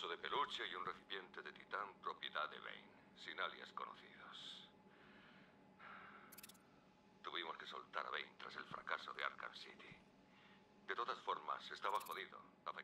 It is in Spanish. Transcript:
oso de peluche y un recipiente de titán propiedad de Bane, sin alias conocidos. Tuvimos que soltar a Bane tras el fracaso de Arkham City. De todas formas, estaba jodido.